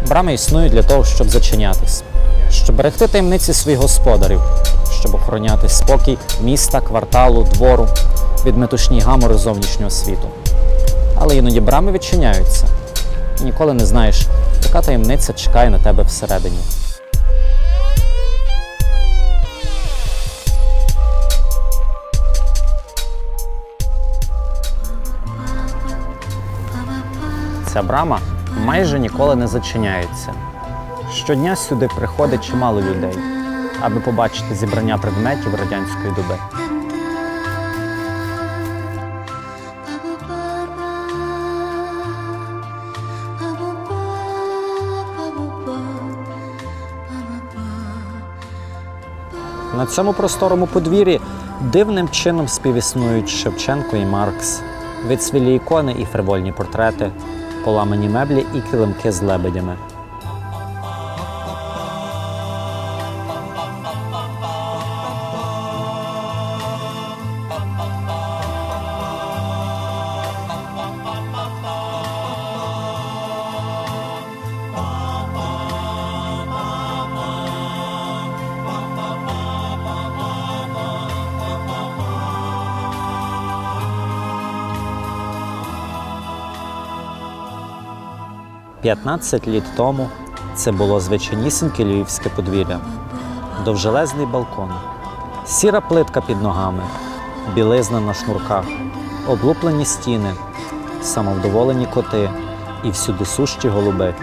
Брами існують для того, щоб зачинятись, щоб берегти таємниці своїх господарів, щоб охороняти спокій міста, кварталу, двору від метушні гамору зовнішнього світу. Але іноді брами відчиняються, і ніколи не знаєш, яка таємниця чекає на тебе всередині. Ця брама майже ніколи не зачиняється. Щодня сюди приходить чимало людей, аби побачити зібрання предметів радянської доби. На цьому просторому подвір'ї дивним чином співіснують Шевченко і Маркс, вицвілі ікони і фривольні портрети, поламані меблі і килимки з лебедями. «15 літ тому це було звичайнісіньке львівське подвір'я. Довжелезний балкон, сіра плитка під ногами, білизна на шнурках, облуплені стіни, самовдоволені коти і всюди сущі голуби.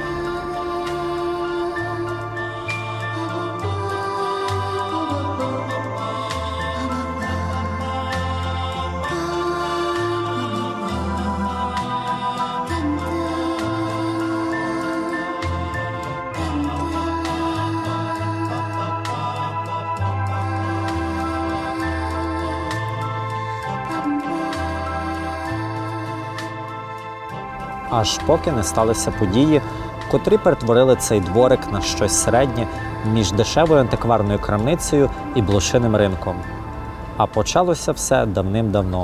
Аж поки не сталися події, котрі перетворили цей дворик на щось середнє між дешевою антикварною крамницею і блошиним ринком. А почалося все давним-давно.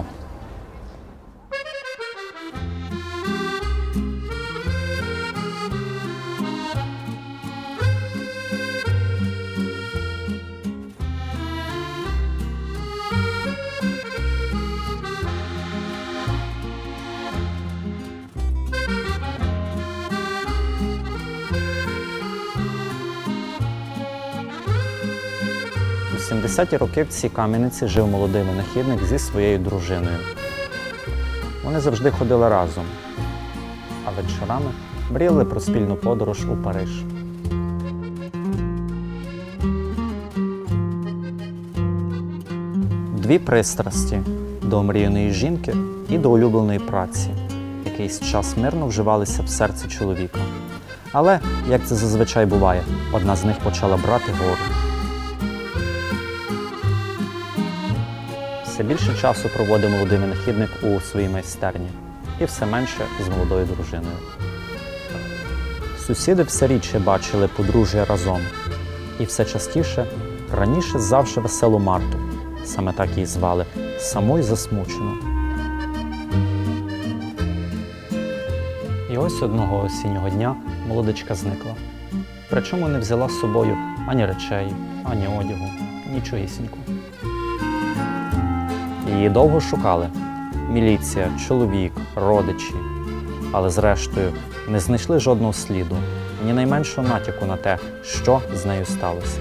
У 70-ті роки в цій кам'яниці жив молодий винахідник зі своєю дружиною. Вони завжди ходили разом, а вечорами мріяли про спільну подорож у Париж. Дві пристрасті – до омріяної жінки і до улюбленої праці – якийсь час мирно вживалися в серці чоловіка. Але, як це зазвичай буває, одна з них почала брати гору. Все більше часу проводив молодий винахідник у своїй майстерні і все менше з молодою дружиною. Сусіди все рідше бачили подружжя разом і все частіше раніше завжди веселу Марту, саме так її звали, саму й засмучену. І ось одного осіннього дня молодичка зникла. Причому не взяла з собою ані речей, ані одягу, нічогісінько. Її довго шукали – міліція, чоловік, родичі. Але зрештою не знайшли жодного сліду, ні найменшого натяку на те, що з нею сталося.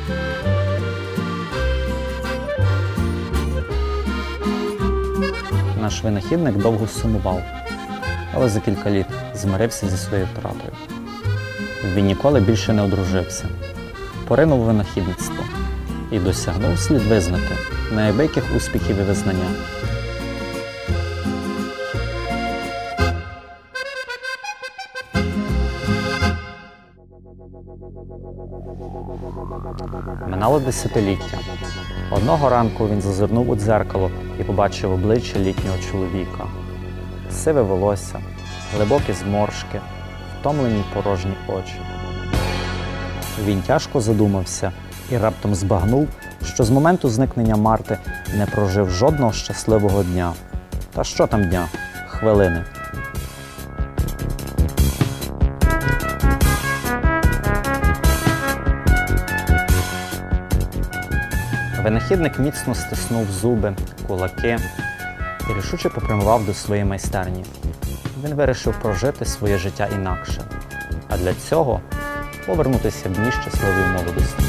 Наш винахідник довго сумував, але за кілька літ змирився зі своєю втратою. Він ніколи більше не одружився, поринув винахідництво і досягнув слід визнати неабияких успіхів і визнання. Минало десятиліття. Одного ранку він зазирнув у дзеркало і побачив обличчя літнього чоловіка. Сиве волосся, глибокі зморшки, втомлені й порожні очі. Він тяжко задумався і раптом збагнув, що з моменту зникнення Марти не прожив жодного щасливого дня. Та що там дня? Хвилини. Винахідник міцно стиснув зуби, кулаки і рішуче попрямував до своєї майстерні. Він вирішив прожити своє життя інакше, а для цього повернутися в дні щасливої молодості.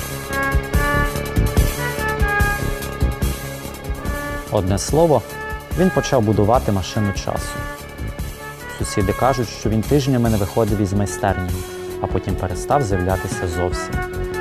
Одне слово, він почав будувати машину часу. Сусіди кажуть, що він тижнями не виходив із майстерні, а потім перестав з'являтися зовсім.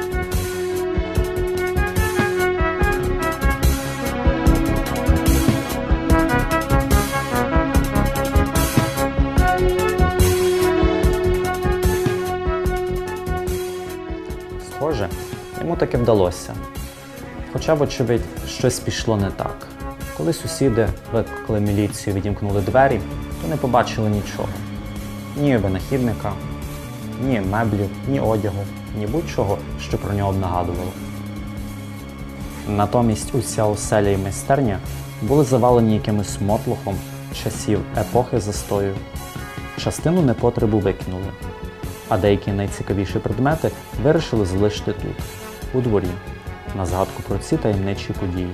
Схоже, йому таки вдалося. Хоча, вочевидь, щось пішло не так. Коли сусіди викликали міліцію і відімкнули двері, то не побачили нічого. Ні винахідника, ні меблів, ні одягу, ні будь-чого, що про нього б нагадувало. Натомість уся оселя і майстерня були завалені якимось мотлохом часів епохи застою. Частину непотребу викинули, а деякі найцікавіші предмети вирішили залишити тут, у дворі, на згадку про ці таємничі події.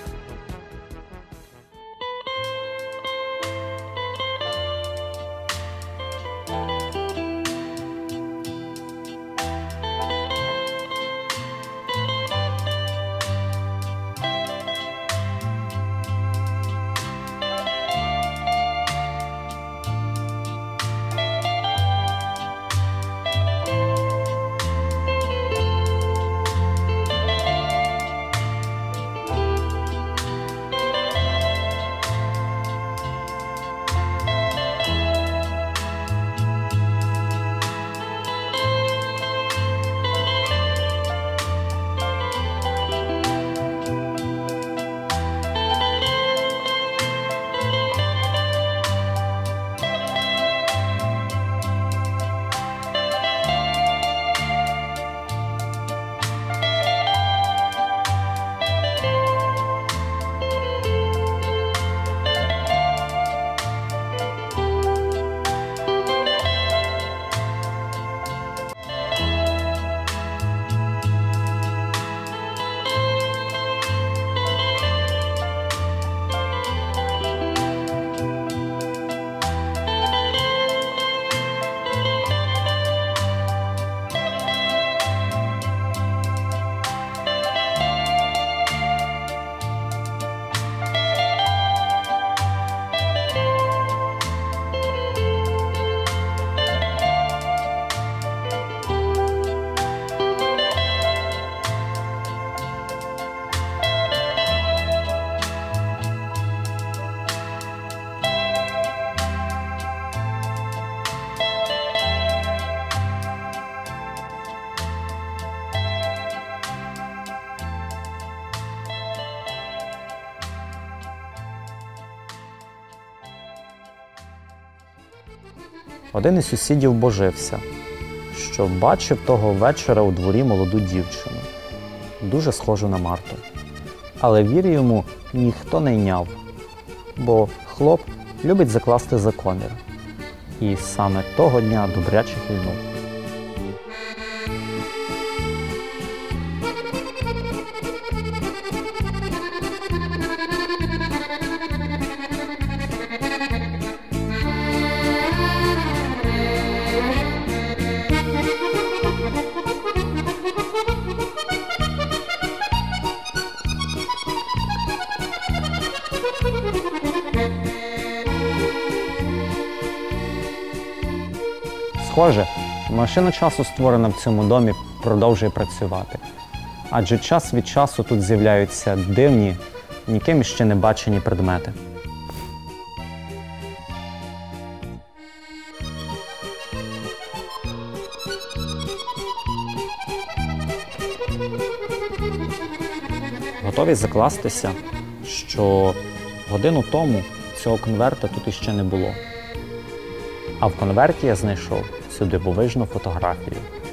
Один із сусідів божився, що бачив того вечора у дворі молоду дівчину, дуже схожу на Марту. Але віри йому ніхто не йняв, бо хлоп любить закласти за комір. І саме того дня добряче хильнув. Схоже, машина часу, створена в цьому домі, продовжує працювати. Адже час від часу тут з'являються дивні, ніким ще не бачені предмети. Готові закластися, що годину тому цього конверта тут іще не було. А в конверті я знайшов цю дивовижну фотографію.